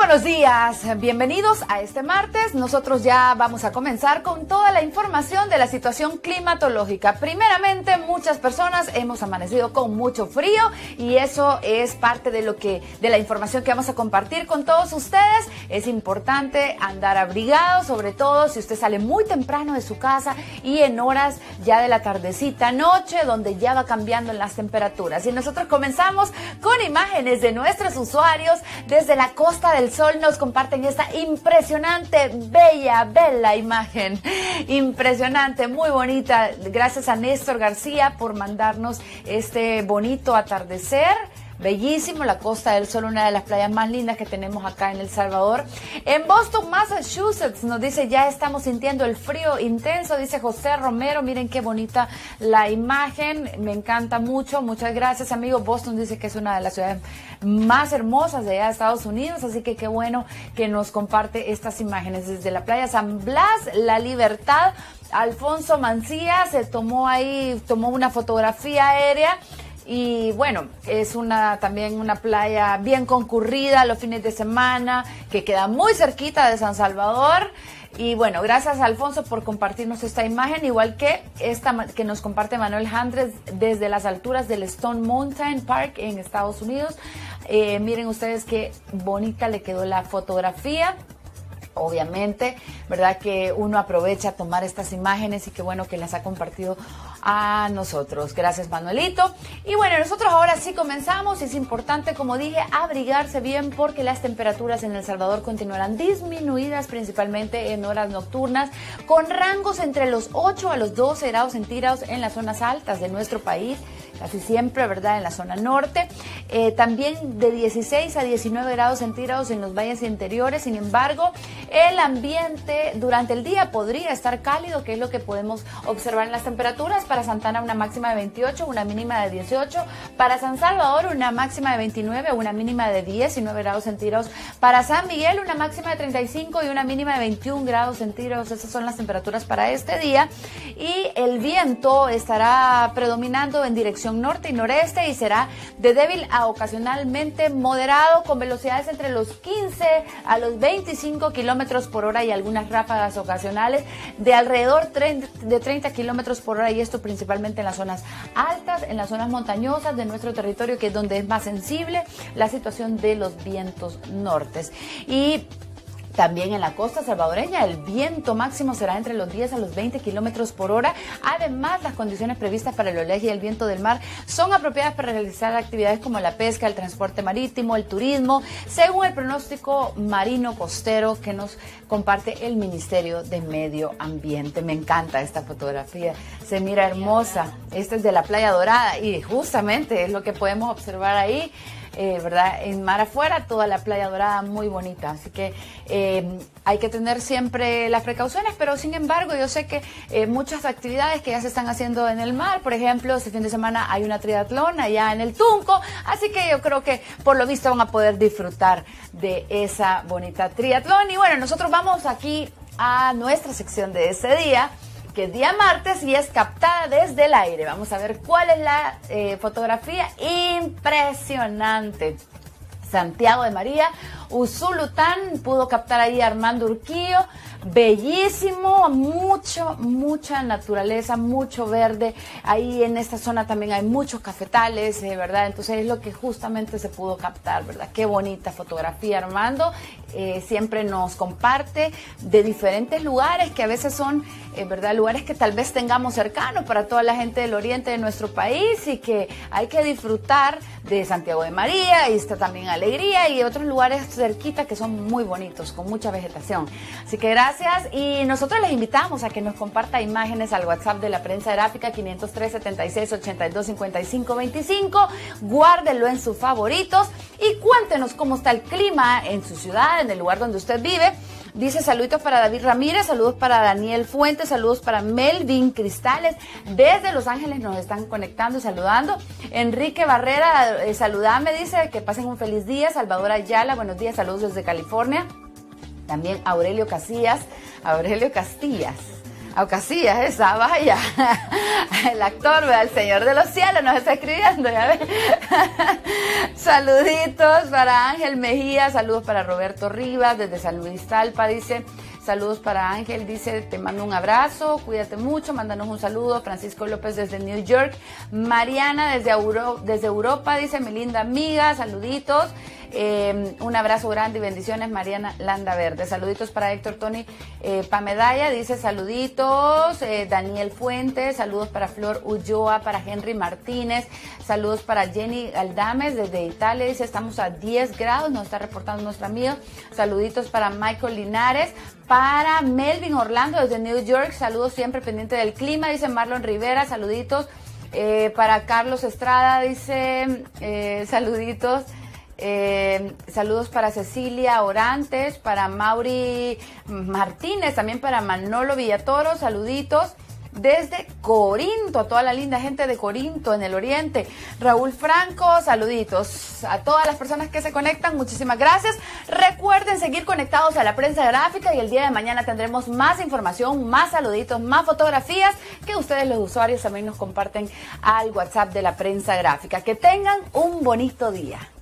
buenos días, bienvenidos a este martes. Nosotros ya vamos a comenzar con toda la información de la situación climatológica. Primeramente, muchas personas hemos amanecido con mucho frío y eso es parte de la información que vamos a compartir con todos ustedes. Es importante andar abrigado, sobre todo si usted sale muy temprano de su casa y en horas ya de la tardecita noche, donde ya va cambiando las temperaturas. Y nosotros comenzamos con imágenes de nuestros usuarios desde la Costa del Sol. Nos comparten esta impresionante, bella imagen, impresionante, muy bonita. Gracias a Néstor García por mandarnos este bonito atardecer. Bellísimo, la Costa del Sol, una de las playas más lindas que tenemos acá en El Salvador. En Boston, Massachusetts, nos dice, ya estamos sintiendo el frío intenso, dice José Romero. Miren qué bonita la imagen, me encanta mucho. Muchas gracias, amigo. Boston dice que es una de las ciudades más hermosas de allá de Estados Unidos, así que qué bueno que nos comparte estas imágenes. Desde la playa San Blas, La Libertad, Alfonso Mancía se tomó una fotografía aérea. Y bueno, es también una playa bien concurrida los fines de semana, que queda muy cerquita de San Salvador. Y bueno, gracias Alfonso por compartirnos esta imagen, igual que esta que nos comparte Manuel Handres desde las alturas del Stone Mountain Park en Estados Unidos. Miren ustedes qué bonita le quedó la fotografía. Obviamente, ¿verdad? Que uno aprovecha a tomar estas imágenes y qué bueno que las ha compartido a nosotros. Gracias, Manuelito. Y bueno, nosotros ahora sí comenzamos. Es importante, como dije, abrigarse bien porque las temperaturas en El Salvador continuarán disminuidas, principalmente en horas nocturnas, con rangos entre los 8 a los 12 grados centígrados en las zonas altas de nuestro país. Casi siempre, ¿verdad?, en la zona norte. También de 16 a 19 grados centígrados en los valles interiores. Sin embargo, el ambiente durante el día podría estar cálido, que es lo que podemos observar en las temperaturas. Para Santana una máxima de 28, una mínima de 18. Para San Salvador una máxima de 29, una mínima de 19 grados centígrados. Para San Miguel una máxima de 35 y una mínima de 21 grados centígrados. Esas son las temperaturas para este día. Y el viento estará predominando en dirección norte y noreste y será de débil a ocasionalmente moderado, con velocidades entre los 15 a los 25 kilómetros por hora y algunas ráfagas ocasionales de alrededor de 30 kilómetros por hora, y esto principalmente en las zonas altas, en las zonas montañosas de nuestro territorio, que es donde es más sensible la situación de los vientos nortes. Y también en la costa salvadoreña el viento máximo será entre los 10 a los 20 kilómetros por hora. Además, las condiciones previstas para el oleaje y el viento del mar son apropiadas para realizar actividades como la pesca, el transporte marítimo, el turismo, según el pronóstico marino costero que nos comparte el Ministerio de Medio Ambiente. Me encanta esta fotografía, se mira hermosa. Esta es de la Playa Dorada y justamente es lo que podemos observar ahí. ¿Verdad? En mar afuera, toda la Playa Dorada muy bonita, así que hay que tener siempre las precauciones, pero sin embargo yo sé que muchas actividades que ya se están haciendo en el mar, por ejemplo, este fin de semana hay una triatlón allá en el Tunco, así que yo creo que por lo visto van a poder disfrutar de esa bonita triatlón. Y bueno, nosotros vamos aquí a nuestra sección de ese día, que es día martes y es captada desde el aire. Vamos a ver cuál es la fotografía impresionante. Santiago de María, Usulután, pudo captar ahí a Armando Urquillo. Bellísimo, mucha naturaleza, mucho verde. Ahí en esta zona también hay muchos cafetales, ¿verdad? Entonces es lo que justamente se pudo captar, ¿verdad? Qué bonita fotografía, Armando. Siempre nos comparte de diferentes lugares que a veces son, ¿verdad?, lugares que tal vez tengamos cercanos para toda la gente del oriente de nuestro país, y que hay que disfrutar de Santiago de María. Y está también Alegría y otros lugares cerquita que son muy bonitos, con mucha vegetación. Así que gracias, y nosotros les invitamos a que nos comparta imágenes al WhatsApp de la Prensa Gráfica 503-76-82-55-25. Guárdelo en sus favoritos y cuéntenos cómo está el clima en su ciudad, en el lugar donde usted vive. Dice saludos para David Ramírez, saludos para Daniel Fuentes, saludos para Melvin Cristales. Desde Los Ángeles nos están conectando y saludando. Enrique Barrera, saludame, dice, que pasen un feliz día. Salvador Ayala, buenos días, saludos desde California. También Aurelio Castillas, Casillas, esa, vaya. El actor, ¿verdad? El Señor de los Cielos nos está escribiendo, ya ves. Saluditos para Ángel Mejía, saludos para Roberto Rivas, desde San Luis Talpa, dice. Saludos para Ángel, dice, te mando un abrazo, cuídate mucho, mándanos un saludo. Francisco López desde New York. Mariana desde Europa, dice, mi linda amiga, saluditos. Un abrazo grande y bendiciones, Mariana Landaverde. Saluditos para Héctor Tony Pamedaya, dice saluditos. Daniel Fuentes, saludos para Flor Ulloa, para Henry Martínez, saludos para Jenny Aldames desde Italia, dice estamos a 10 grados, nos está reportando nuestro amigo. Saluditos para Michael Linares, para Melvin Orlando desde New York, saludos siempre pendiente del clima, dice Marlon Rivera, saluditos. Para Carlos Estrada, dice saluditos. Saludos para Cecilia Orantes, para Mauri Martínez, también para Manolo Villatoro, saluditos desde Corinto, a toda la linda gente de Corinto en el oriente. Raúl Franco, saluditos a todas las personas que se conectan, muchísimas gracias. Recuerden seguir conectados a La Prensa Gráfica y el día de mañana tendremos más información, más saluditos, más fotografías que ustedes los usuarios también nos comparten al WhatsApp de La Prensa Gráfica. Que tengan un bonito día.